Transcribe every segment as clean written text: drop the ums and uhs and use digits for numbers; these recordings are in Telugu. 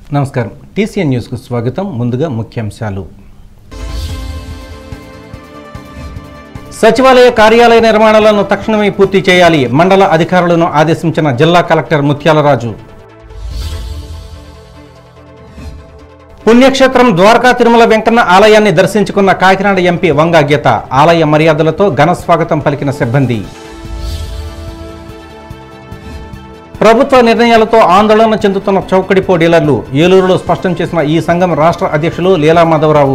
నమస్కారం టీసీఎన్ న్యూస్ కు స్వాగతం ముందుగా ముఖ్యాంశాలు సచివాలయ కార్యాలయ నిర్మాణాలను తక్షణమే పూర్తి చేయాలి మండల అధికారులను ఆదేశించిన జిల్లా కలెక్టర్ ముత్యాలరాజు పుణ్యక్షేత్రం ద్వారకా తిరుమల వెంకన్న ఆలయాన్ని దర్శించుకున్న కాకినాడ ఎంపీ వంగా గీత ఆలయ మర్యాదలతో ఘన స్వాగతం పలికిన సిబ్బంది ప్రభుత్వ నిర్ణయాలతో ఆందోళన చెందుతున్న చౌకడిపో డీలర్లు ఏలూరులో స్పష్టం చేసిన ఈ సంఘం రాష్ట్ర అధ్యక్షులు లీలా మాధవరావు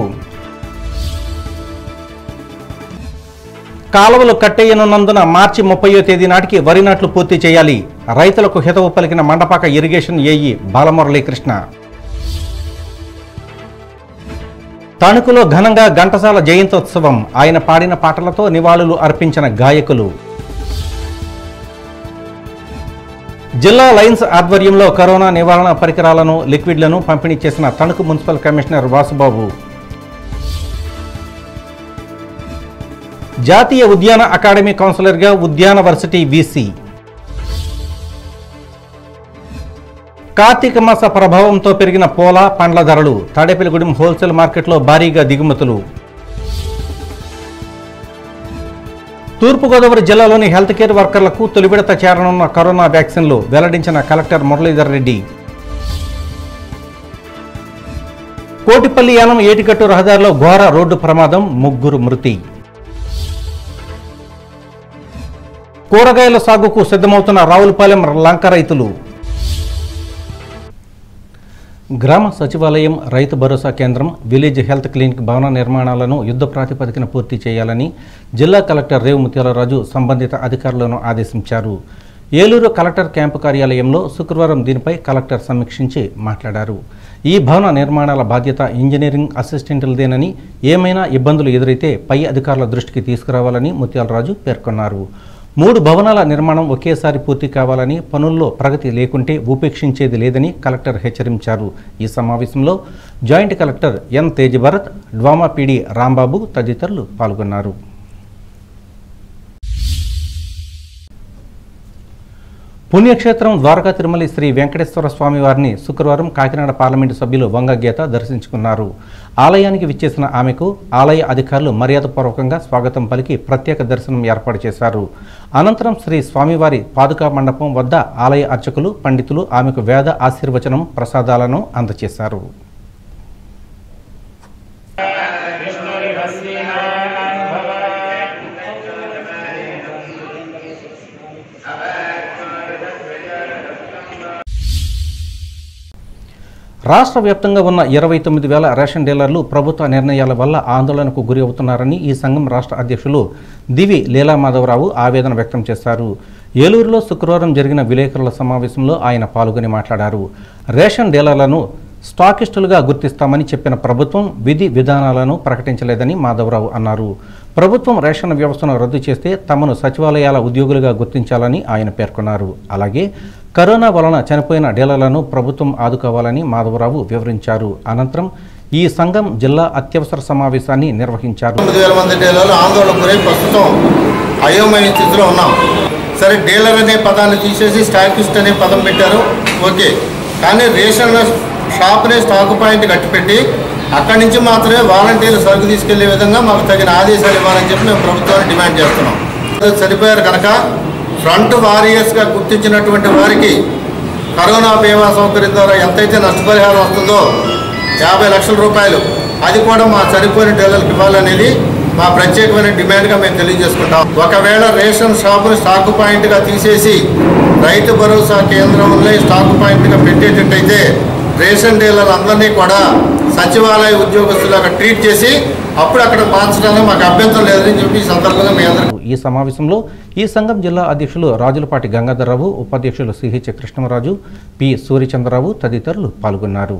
కాలువలు కట్టేయనున్నందున మార్చి 30వ తేదీ నాటికి వరి నాట్లు పూర్తి చేయాలి రైతులకు హితవు పలికిన మండపాక ఇరిగేషన్ ఏఈ బాలమురళీకృష్ణ తణుకులో ఘనంగా ఘంటసాల జయంతోత్సవం ఆయన పాడిన పాటలతో నివాళులు అర్పించిన గాయకులు జిల్లా లయన్స్ ఆధ్వర్యంలో కరోనా నివారణ పరికరాలను లిక్విడ్లను పంపిణీ చేసిన తణుకు మున్సిపల్ కమిషనర్ వాసుబాబు జాతీయ ఉద్యాన అకాడమీ కౌన్సిలర్గా ఉద్యాన వర్సిటీ వీసీ కార్తీక మాస ప్రభావంతో పెరిగిన పూల పండ్ల ధరలు తాడేపల్లిగూడెం హోల్సేల్ మార్కెట్లో భారీగా దిగుమతులు తూర్పుగోదావరి జిల్లాలోని హెల్త్ కేర్ వర్కర్లకు తొలి విడత చేరనున్న కరోనా వ్యాక్సిన్లు వెల్లడించిన కలెక్టర్ మురళీధర్ రెడ్డి కోటిపల్లి యానం ఏటిగట్టు రహదారిలో ఘోర రోడ్డు ప్రమాదం 3 మృతి కూరగాయల సాగుకు సిద్ధమవుతున్న రావులపాలెం లంక రైతులు గ్రామ సచివాలయం రైతు భరోసా కేంద్రం విలేజ్ హెల్త్ క్లినిక్ భవన నిర్మాణాలను యుద్ధ ప్రాతిపదికన పూర్తి చేయాలని జిల్లా కలెక్టర్ రేవు ముత్యాలరాజు సంబంధిత అధికారులను ఆదేశించారు ఏలూరు కలెక్టర్ క్యాంపు కార్యాలయంలో శుక్రవారం దీనిపై కలెక్టర్ సమీక్షించి మాట్లాడారు ఈ భవన నిర్మాణాల బాధ్యత ఇంజనీరింగ్ అసిస్టెంట్లదేనని ఏమైనా ఇబ్బందులు ఎదురైతే పై అధికారుల దృష్టికి తీసుకురావాలని ముత్యాలరాజు పేర్కొన్నారు 3 భవనాల నిర్మాణం ఒకేసారి పూర్తి కావాలని పనుల్లో ప్రగతి లేకుంటే ఉపేక్షించేది లేదని కలెక్టర్ హెచ్చరించారు ఈ సమావేశంలో joint collector N Tejabharat DWAMA PD Rambabu తదితరులు పాల్గొన్నారు పుణ్యక్షేత్రం ద్వారకా తిరుమల శ్రీ వెంకటేశ్వర స్వామి వారిని శుక్రవారం కాకినాడ పార్లమెంటు సభ్యులు వంగా గీత దర్శించుకున్నారు ఆలయానికి విచ్చేసిన ఆమెకు ఆలయ అధికారులు మర్యాదపూర్వకంగా స్వాగతం పలికి ప్రత్యేక దర్శనం ఏర్పాటు చేశారు అనంతరం శ్రీ స్వామివారి పాదుకా మండపం వద్ద ఆలయ అర్చకులు పండితులు ఆమెకు వేద ఆశీర్వచనం ప్రసాదాలను అందజేశారు రాష్ట్ర వ్యాప్తంగా ఉన్న 29,000 రేషన్ డీలర్లు ప్రభుత్వ నిర్ణయాల వల్ల ఆందోళనకు గురి అవుతున్నారని ఈ సంఘం రాష్ట్ర అధ్యక్షులు దివి లీలా మాధవరావు ఆవేదన వ్యక్తం చేశారు ఏలూరులో శుక్రవారం జరిగిన విలేకరుల సమావేశంలో ఆయన పాల్గొని మాట్లాడారు రేషన్ డీలర్లను స్టాకిస్టులుగా గుర్తిస్తామని చెప్పిన ప్రభుత్వం విధి విధానాలను ప్రకటించలేదని మాధవరావు అన్నారు ప్రభుత్వం రేషన్ వ్యవస్థను రద్దు చేస్తే తమను సచివాలయాల ఉద్యోగులుగా గుర్తించాలని ఆయన పేర్కొన్నారు అలాగే కరోనా వలన చనిపోయిన డీలర్లను ప్రభుత్వం ఆదుకోవాలని మాధవరావు వివరించారు అనంతరం ఈ సంఘం జిల్లా అత్యవసర సమావేశాన్ని నిర్వహించారు 9,000 మంది డీలర్లు ఆందోళన గురై ప్రస్తుతం అయోమయ స్థితిలో ఉన్నాం సరే డీలర్ అనే పదాన్ని తీసేసి స్టాకిస్ట్ అనే పదం పెట్టారు ఓకే కానీ రేషన్ షాప్నే స్టాక్ పాయింట్ కట్టిపెట్టి అక్కడి నుంచి మాత్రమే వాలంటీర్లు సరుకు తీసుకెళ్లే విధంగా మాకు తగిన ఆదేశాలు ఇవ్వాలని చెప్పి మేము ప్రభుత్వాన్ని డిమాండ్ చేస్తున్నాం సరిపోయారు కనుక ఫ్రంట్ వారియర్స్గా గుర్తించినటువంటి వారికి కరోనా బీమా సౌకర్యం ద్వారా ఎంతైతే నష్టపరిహారం వస్తుందో 50 లక్షల రూపాయలు అది కూడా మా చనిపోయిన డీలర్లకు ఇవ్వాలనేది మా ప్రత్యేకమైన డిమాండ్గా మేము తెలియజేసుకుంటాం ఒకవేళ రేషన్ షాపును స్టాక్ పాయింట్గా తీసేసి రైతు భరోసా కేంద్రంలో స్టాక్ పాయింట్గా పెట్టేటట్టయితే రేషన్ డీలర్లందరినీ కూడా సచివాలయ ఉద్యోగస్తులుగా ట్రీట్ చేసి అప్పుడు అక్కడ మార్చడానికి మాకు అభ్యంతరం లేదని చెప్పి ఈ సందర్భంగా మీ అందరూ ఈ సమావేశంలో ఈ సంఘం జిల్లా అధ్యక్షులు రాజులపాటి గంగాధర్రావు ఉపాధ్యక్షులు సిహెచ్ కృష్ణరాజు పి సూర్యచంద్రరావు తదితరులు పాల్గొన్నారు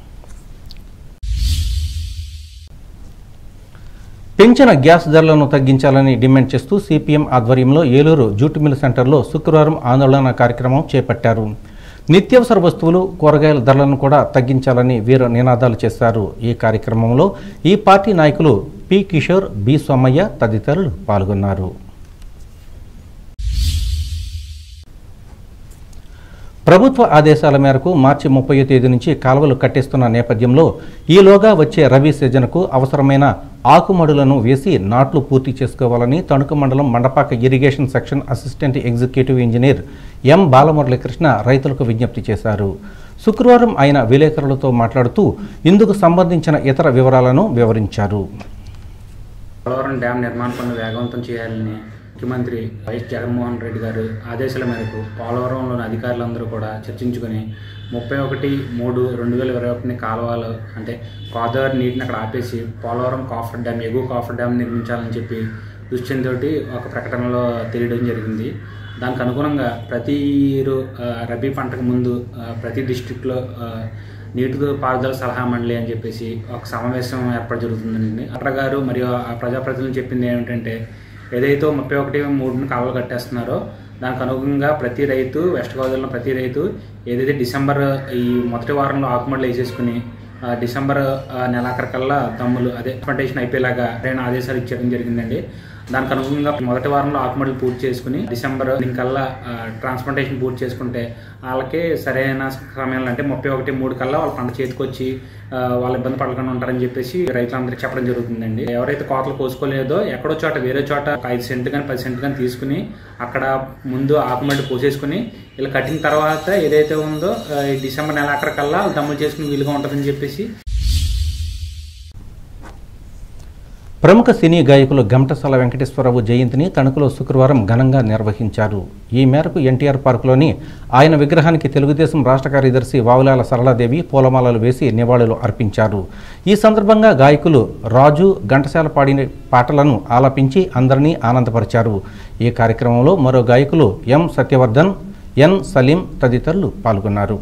పెంచిన గ్యాస్ ధరలను తగ్గించాలని డిమాండ్ చేస్తూ సిపిఎం ఆధ్వర్యంలో ఏలూరు జూట్ మిల్ సెంటర్లో శుక్రవారం ఆందోళన కార్యక్రమం చేపట్టారు నిత్యావసర వస్తువులు కూరగాయల ధరలను కూడా తగ్గించాలని వీరు నినాదాలు చేశారు ఈ కార్యక్రమంలో ఈ పార్టీ నాయకులు పి కిషోర్ బి సోమయ్య తదితరులు పాల్గొన్నారు ప్రభుత్వ ఆదేశాల మేరకు మార్చి 30వ తేదీ నుంచి కాలువలు కట్టేస్తున్న నేపథ్యంలో ఈలోగా వచ్చే రబీ సీజన్కు అవసరమైన ఆకుమడులను వేసి నాట్లు పూర్తి చేసుకోవాలని తణుకు మండలం Mandapaka irrigation section assistant executive engineer M Balamuralikrishna రైతులకు విజ్ఞప్తి చేశారు. శుక్రవారం ఆయన విలేకరులతో మాట్లాడుతూ ఇందుకు సంబంధించిన ఇతర వివరాలను వివరించారు. పోలవరం డ్యాం నిర్మాణ పనులు వేగవంతం చేయాలని ముఖ్యమంత్రి వైఎస్ జగన్మోహన్ రెడ్డి గారు ఆదేశాల మేరకు పోలవరంలోని అధికారులందరూ కూడా చర్చించుకొని 31/3/2021 కాలువలు అంటే గోదావరి నీటిని అక్కడ ఆపేసి పోలవరం కాఫర్ డ్యామ్ ఎగువ కాఫర్ డ్యామ్ నిర్మించాలని చెప్పి దృష్టితోటి ఒక ప్రకటనలో తెలియడం జరిగింది. దానికి అనుగుణంగా ప్రతి రబీ పంటకు ముందు ప్రతి డిస్ట్రిక్ట్లో నీటి పారుదల సలహా మండలి అని చెప్పేసి ఒక సమావేశం ఏర్పాటు జరుగుతుందండి. కలెక్టర్ గారు మరియు ఆ ప్రజాప్రతినిధులు చెప్పింది ఏమిటంటే ఏదైతే 31/3 కాలువలు కట్టేస్తున్నారో దానికి అనుగుణంగా ప్రతి రైతు వెస్ట్ గోదావరిలో ప్రతి రైతు ఏదైతే డిసెంబర్ ఈ మొదటి వారంలో ఆకుమడులు వేసేసుకుని డిసెంబర్ నెలాఖరికల్లా దమ్ములు ట్రాన్స్ప్లాంటేషన్ అయిపోయేలాగా ఆదేశాలు ఇచ్చడం జరిగిందండి. దానికి అనుగుణంగా మొదటి వారంలో ఆకుమడులు పూర్తి చేసుకుని డిసెంబర్ కల్లా ట్రాన్స్ప్లాంటేషన్ పూర్తి చేసుకుంటే వాళ్ళకి సరైన సమయంలో అంటే 31/3 కల్లా వాళ్ళ పంట చేతికొచ్చి వాళ్ళు ఇబ్బంది పడకుండా ఉంటారని చెప్పేసి రైతులందరికీ చెప్పడం జరుగుతుందండి. ఎవరైతే కోతలు కోసుకోలేదో ఎక్కడో చోట వేరే చోట 5 సెంట్లు కానీ 10 సెంట్లు కానీ తీసుకుని అక్కడ ముందు ఆకుమడులు పోసేసుకుని ఇలా కట్టిన తర్వాత ఏదైతే ఉందో డిసెంబర్ నెలాఖరికల్లా దమ్ములు చేసుకుని వీలుగా ఉంటుందని చెప్పేసి ప్రముఖ సినీ గాయకులు ఘంటసాల వెంకటేశ్వరరావు జయంతిని తణుకులో శుక్రవారం ఘనంగా నిర్వహించారు. ఈ మేరకు ఎన్టీఆర్ పార్కులోని ఆయన విగ్రహానికి తెలుగుదేశం రాష్ట్ర కార్యదర్శి వావులాల సరళాదేవి పూలమాలలు వేసి నివాళులు అర్పించారు. ఈ సందర్భంగా గాయకులు రాజు ఘంటసాల పాడిన పాటలను ఆలపించి అందరినీ ఆనందపరిచారు. ఈ కార్యక్రమంలో మరో గాయకులు ఎం సత్యవర్ధన్, ఎన్ సలీం తదితరులు పాల్గొన్నారు.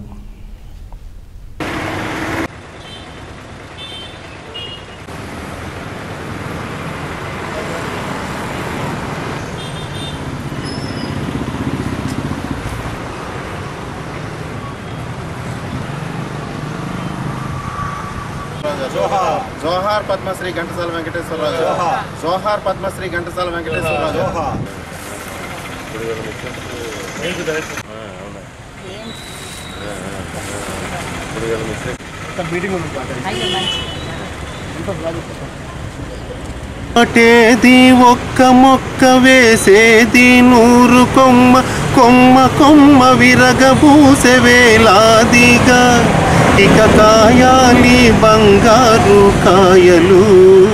జోహార్ పద్మశ్రీ ఘంటసాల వెంకటేశ్వరరావు. జోహార్ పద్మశ్రీ ఘంటసాల వెంకటేశ్వరరావు. అటేది ఒక్క మొక్క వేసేది 100 కొమ్మ, కొమ్మ కొమ్మ విరగబూసే వేలాదిగా ఇక కాయాలి బంగారు కాయలు,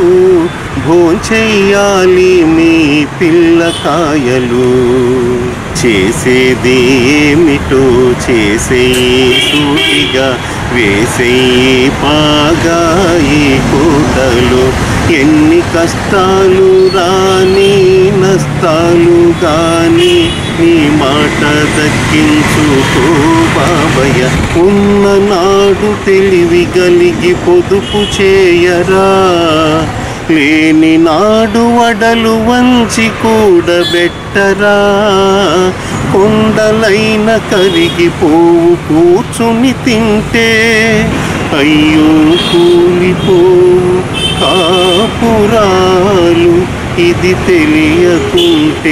భోంచెయ్యాలి మీ పిల్లకాయలు. చేసేది ఏమిటో చేసేయి సూటిగా, వేసేయి పాగా ఈ కోటలు. ఎన్ని కష్టాలు రాని నష్టాలు గాని నీ మాట దక్కించుకో బాబయ్య. ఉన్ననాడు తెలివి కలిగి పొదుపు చేయరా, లేని నాడు వడలు వంచి కూడబెట్టరా. కొండలైన కరిగిపోవు కూర్చుని తింటే, అయ్యో కూలిపోవు కాపురాలు ఇది తెలియకుంటే.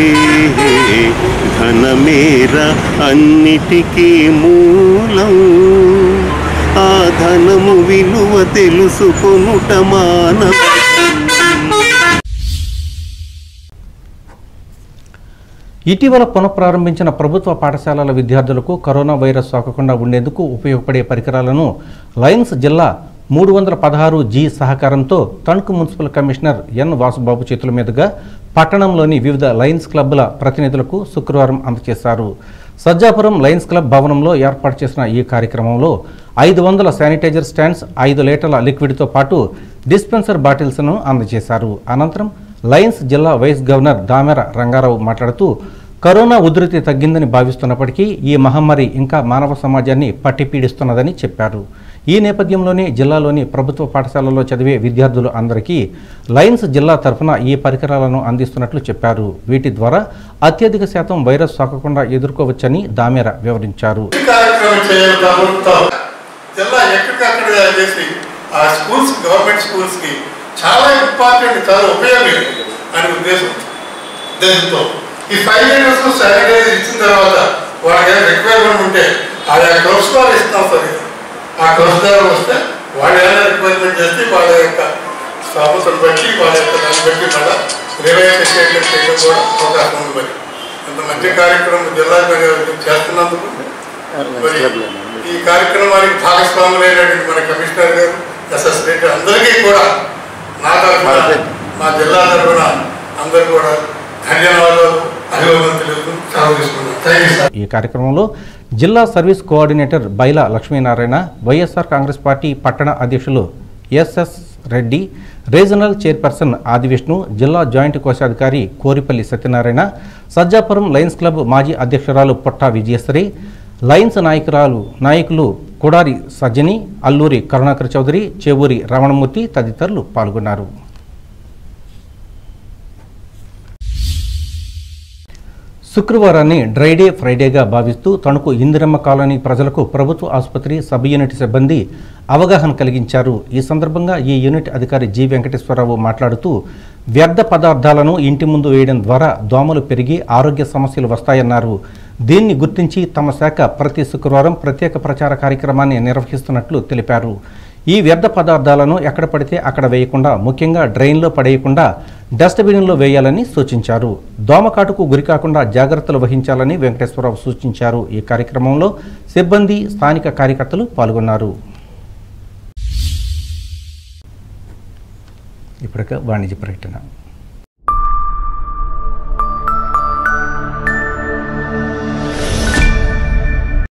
ధనమేర అన్నిటికీ మూలం, ఆ ధనము విలువ తెలుసుకొనుట మానవ. ఇటీవల పునఃప్రారంభించిన ప్రభుత్వ పాఠశాలల విద్యార్థులకు కరోనా వైరస్ సోకకుండా ఉండేందుకు ఉపయోగపడే పరికరాలను లయన్స్ జిల్లా 316G సహకారంతో Tanuku municipal commissioner N Vasubabu చేతుల మీదుగా పట్టణంలోని వివిధ లయన్స్ క్లబ్ల ప్రతినిధులకు శుక్రవారం అందజేశారు. సజ్జాపురం లయన్స్ క్లబ్ భవనంలో ఏర్పాటు చేసిన ఈ కార్యక్రమంలో 500 శానిటైజర్ స్టాండ్స్, 5 లీటర్ల లిక్విడ్తో పాటు డిస్పెన్సర్ బాటిల్స్ను అందజేశారు. అనంతరం లయన్స్ జిల్లా వైస్ గవర్నర్ దామెర రంగారావు మాట్లాడుతూ కరోనా ఉధృతి తగ్గిందని భావిస్తున్నప్పటికీ ఈ మహమ్మారి ఇంకా మానవ సమాజాన్ని పట్టిపీడిస్తున్నదని చెప్పారు. ఈ నేపథ్యంలోనే జిల్లాలోని ప్రభుత్వ పాఠశాలలో చదివే విద్యార్థులు అందరికీ లయన్స్ జిల్లా తరఫున ఈ పరికరాలను అందిస్తున్నట్లు చెప్పారు. వీటి ద్వారా అత్యధిక శాతం వైరస్ సోకకుండా ఎదుర్కోవచ్చని దామెర వివరించారు. చాలా ఇంపార్టెంట్, చాలా ఉపయోగం అనే ఉద్దేశం. దాంతో ఈ 5 లీటర్స్ శానిటైజర్ ఇచ్చిన తర్వాత వాళ్ళకి రిక్వైర్మెంట్ ఉంటే అది ఆ క్లబ్స్ ద్వారా ఇస్తాం సార్. ఆ క్లబ్స్ ద్వారా వస్తే వాళ్ళు ఏమైనా రిక్వైర్మెంట్ చేస్తే వాళ్ళ యొక్క స్థాపతను బట్టి వాళ్ళ యొక్క దాన్ని బట్టి మళ్ళీ రివైజ్ చేయడం కూడా అవకాశం ఉంది. మరి అంత మంచి కార్యక్రమం జిల్లా చేస్తున్నందుకు మరి ఈ కార్యక్రమానికి భాగస్వాములైనటువంటి మన కమిషనర్ గారు, ఎస్ఎస్ రెడ్డి అందరికీ కూడా నా తరఫున మా జిల్లా తరఫున అందరూ కూడా ధన్యవాదాలు, అభివందనలు తెలుపుతూ సెలవు తీసుకున్నాను. Thank you sir. ఈ కార్యక్రమంలో జిల్లా service coordinator Baila Lakshminarayana, YSR Congress party పట్టణ అధ్యక్షులు SS Reddy, regional chairperson Adivishnu, జిల్లా జాయింట్ కోశాధికారి కోరిపల్లి సత్యనారాయణ, సజ్జాపురం లయన్స్ క్లబ్ మాజీ అధ్యక్షురాలు పొట్టా విజయశ్రీ, లయన్స్ నాయకులు కొడారి సజ్జని, అల్లూరి కరుణాకర్ చౌదరి, చేవూరి రమణమూర్తి తదితరులు పాల్గొన్నారు. శుక్రవారాన్ని డ్రైడే ఫ్రైడేగా భావిస్తూ తణుకు ఇందిరమ్మ కాలనీ ప్రజలకు ప్రభుత్వ ఆసుపత్రి సబ్ యూనిట్ సిబ్బంది అవగాహన కలిగించారు. ఈ సందర్భంగా ఈ యూనిట్ అధికారి జి వెంకటేశ్వరరావు మాట్లాడుతూ వ్యర్థ పదార్థాలను ఇంటి ముందు వేయడం ద్వారా దోమలు పెరిగి ఆరోగ్య సమస్యలు వస్తాయన్నారు. దీన్ని గుర్తించి తమ శాఖ ప్రతి శుక్రవారం ప్రత్యేక ప్రచార కార్యక్రమాన్ని నిర్వహిస్తున్నట్లు తెలిపారు. ఈ వ్యర్థ పదార్థాలను ఎక్కడ పడితే అక్కడ వేయకుండా, ముఖ్యంగా డ్రైన్లో పడేయకుండా డస్ట్బిన్లో వేయాలని సూచించారు. దోమకాటుకు గురికాకుండా జాగ్రత్తలు వహించాలని వెంకటేశ్వరరావు సూచించారు. ఈ కార్యక్రమంలో సిబ్బంది, స్థానిక కార్యకర్తలు పాల్గొన్నారు. ఇప్పటికే వాణిజ్య ప్రకటన.